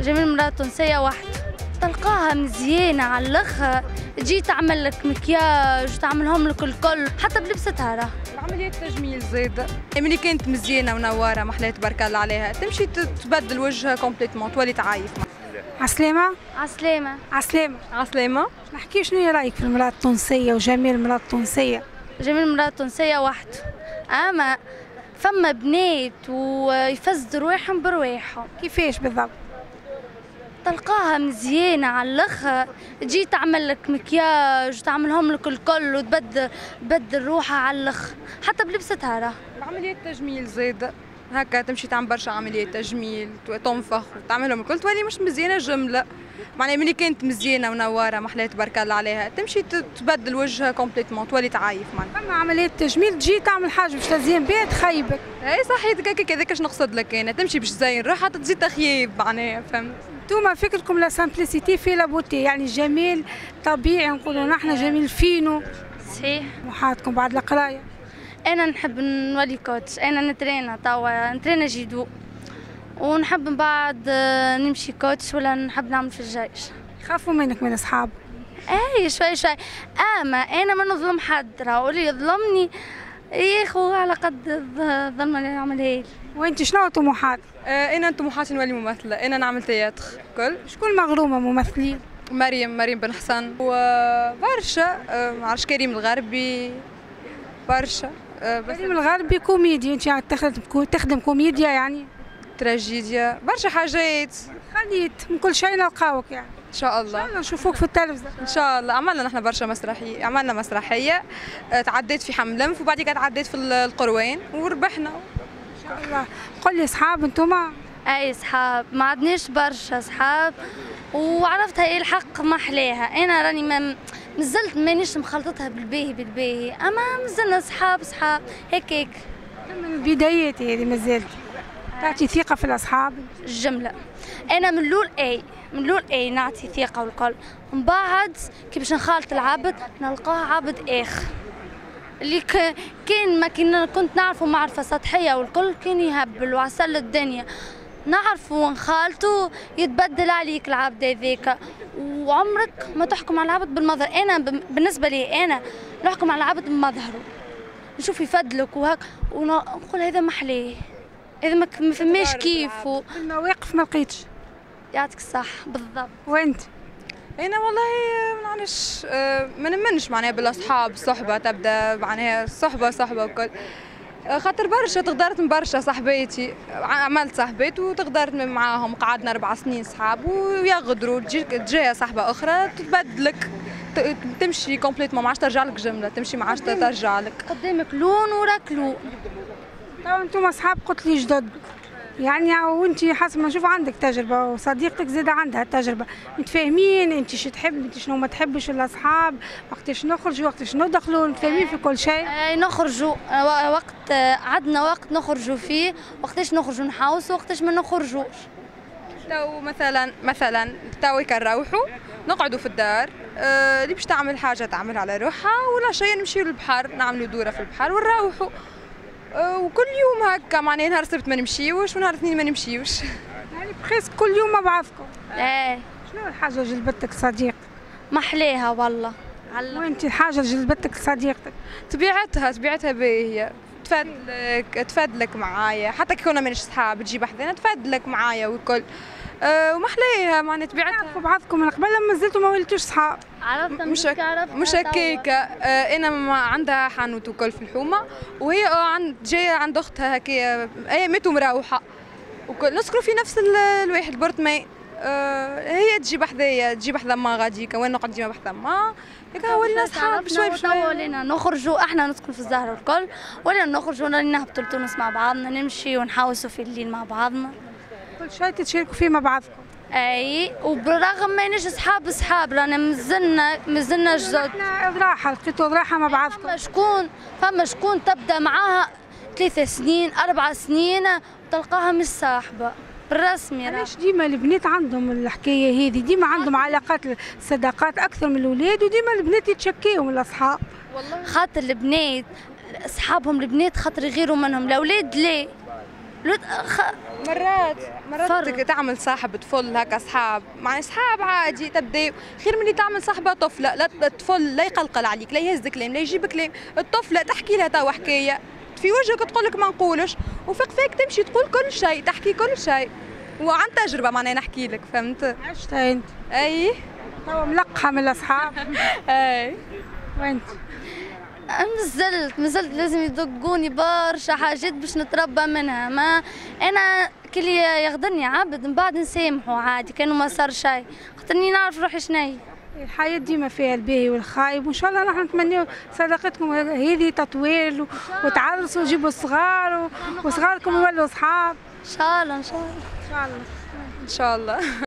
جميل مرأة تونسية وحده، تلقاها مزيانة على الاخر، تجي تعمل لك مكياج وتعملهم لك الكل حتى بلبستها راه. عملية تجميل زايدة، ملي كانت مزيانة ونوارة محلاها تبارك الله عليها، تمشي تبدل وجهها كومبليتمون، تولي تعايف. عسلامة. عسلامة. عسلامة. عسلامة. نحكي شنو هي رايك في المرأة التونسية وجمال المرأة التونسية؟ جميل مرأة تونسية وحده، أما فما بنات ويفسدوا رواحهم برواحهم. كيفاش بالضبط؟ تلقاها مزيانة على الاخر، تجي تعمل لك مكياج وتعملهم لك الكل وتبدل روحها على الاخر حتى بلبستها راه. عملية تجميل زايدة، هكا تمشي تعمل برشا عملية تجميل، تنفخ وتعملهم الكل، تولي مش مزيانة جملة. معناها ملي كانت مزيانة ونوارة محلاها تبارك الله عليها، تمشي تبدل وجهها كومبليتمون، تولي تعايف. معناها فما عملية تجميل تجي تعمل حاجة باش تزين بها تخيبك. اي صحيح، هذاك اش نقصد لك انا، تمشي باش تزين روحها حتى تزيد تخيب معناها، فهمت؟ انتوما فكركم لا سامبليسيتي في لا بوتي، يعني الجمال طبيعي نقولوا نحن جميل فينو. صحيح. وحاتكم بعد القراية؟ انا نحب نولي كوتش، انا نترينا توا نترينا جيدو، ونحب من بعد نمشي كوتش ولا نحب نعمل في الجيش. يخافوا منك من اصحاب؟ اي شوي شوي، اما انا ما نظلم حد، راه اللي يظلمني ياخو على قد الظلم اللي يعملها لي. وانت شنو طموحات؟ انا طموحاتي نولي ممثلة، انا نعمل تياتر كل. شكون مغرومة ممثلين؟ مريم بن حسن وبرشا، معرفش كريم الغربي برشا. كريم الغربي كوميدي، انت تخدم كوميديا يعني؟ تراجيديا، برشا حاجات. خليت من كل شيء نلقاوك يعني. ان شاء الله. ان شاء الله نشوفوك في التلفزة. ان شاء الله. عملنا نحن برشا مسرحية، عملنا مسرحية تعديت في حملنف وبعد كده تعديت في القروان وربحنا. ان شاء الله. قل لي اصحاب انتوما؟ اي صحاب، ما عدناش برشا صحاب، وعرفتها ايه الحق ما احلاها. انا راني ما مازلت مانيش مخلطتها بالباهي، اما مازلنا صحاب هيك من البدايات هذه مازالت تعطي ثقة في الأصحاب؟ الجملة أنا من الأول نعطي ثقة والكل، من بعد كي باش نخالط العبد نلقاه عبد آخر اللي كان ما كنت نعرفه معرفة سطحية والكل كان يهبل وعسل الدنيا، نعرفه ونخالطه يتبدل عليك العبد هذاك، وعمرك ما تحكم على العبد بالمظهر. أنا بالنسبة لي أنا نحكم على العبد بمظهره، نشوف يفدلك وهك ونقول هذا محلاه، إذا ما فماش كيف المواقف ما لقيتش. يعطيك الصح بالضبط. وانت؟ انا والله ما نعرفش، ما نمنش معناها بالاصحاب، الصحبه تبدا معناها صحبه وكل، خاطر برشا تغدرت من برشا صاحباتي، عملت صاحبات وتغدرت معاهم، قعدنا 4 سنين صحاب ويغدروا، تجيها صاحبه اخرى تتبدلك، تمشي كومبليتمون ما عادش ترجع لك جمله، تمشي ما عادش ترجع لك. قدامك لون وراك لون. تو انتم اصحاب قلت لي جدد يعني، وانت حسب ما نشوف عندك تجربه وصديقتك زاده عندها تجربه، متفاهمين انت شو تحب انت شنو ما تحبش الاصحاب، وقتاش نخرجوا وقتاش ندخلوا، متفاهمين في كل شيء؟ نخرجوا وقت عندنا وقت نخرجوا فيه، وقتاش نخرجوا نحاوسوا وقتاش ما نخرجوش. تو مثلا تو يكروحوا نقعدوا في الدار، اللي باش تعمل حاجه تعمل على روحها، ولا شيء نمشيو للبحر نعملوا دوره في البحر ونروحوا، وكل يوم هكا معناها نهار السبت ما نمشيوش ونهار الاثنين ما نمشيوش. يعني بخيس كل يوم مع بعضكم. ايه. شنو الحاجه جلبتك صديق؟ محلاها والله. وانت الحاجه جلبتك صديقتك؟ طبيعتها باهيه، تفادلك معايا، حتى كي كنا مانيش صحاب تجي بحذنا تفادلك معايا والكل، ومحلاها معناها طبيعتها. تعرفوا بعضكم من قبل لما زلتوا ما وليتوش صحاب؟ عرفتها مش هكاكا، انا عندها حانوت وكل في الحومه، وهي جايه عند اختها هكايا ايامات ومروحه وكل، نسكروا في نفس الواحد البرطمان، هي تجي بحذايا، تجي بحذا ما غاديكا، وين نقعد ديما بحذا ما هكا، ولينا صحاب بشوي بشوي. ولينا نخرجوا، احنا نسكن في الزهره والكل، ولينا نخرجوا ولينا نهبطوا لتونس مع بعضنا، نمشي ونحاوسوا في الليل مع بعضنا، كل شيء تتشاركوا فيه مع بعضكم. اي، وبالرغم ما نجي صحاب رانا مازلنا جدد. احنا راحه لقيتوا راحه مع بعضكم. فما شكون تبدا معاها 3 سنين 4 سنين تلقاها مش صاحبه بالرسمي. علاش ديما البنات عندهم الحكايه هذه، ديما عندهم علاقات صداقات اكثر من الاولاد، وديما البنات يتشكيوا من الاصحاب؟ والله خاطر البنات اصحابهم البنات خاطر يغيروا منهم، الاولاد ليه مرات فرق. تعمل صاحب طفل هكا اصحاب مع اصحاب عادي تبدا خير من اللي تعمل صاحبه طفله. لا الطفل لا يقلقل عليك، لا يهز كلام، لا يجيب كلام. الطفله تحكي لها توا حكايه في وجهك تقول لك ما نقولش، وفيك فيك تمشي تقول كل شيء، تحكي كل شيء، وعن تجربه معناها نحكي لك. فهمت؟ عشتها انت اي توا ملقحه من الاصحاب. اي وانت مازلت لازم يدقوني برشا حاجات باش نتربى منها. ما انا كل يغدرني عبد من بعد نسامحه عادي كانوا ما صار شيء، خاطرني نعرف روحي شني. الحياة ديما فيها الباهي والخايب، وإن شاء الله نحن نتمنوا صداقتكم هذه تطويل وتعرسوا وتجيبوا الصغار وصغاركم يولوا أصحاب. ان شاء الله ان شاء الله إن شاء الله. ان شاء الله.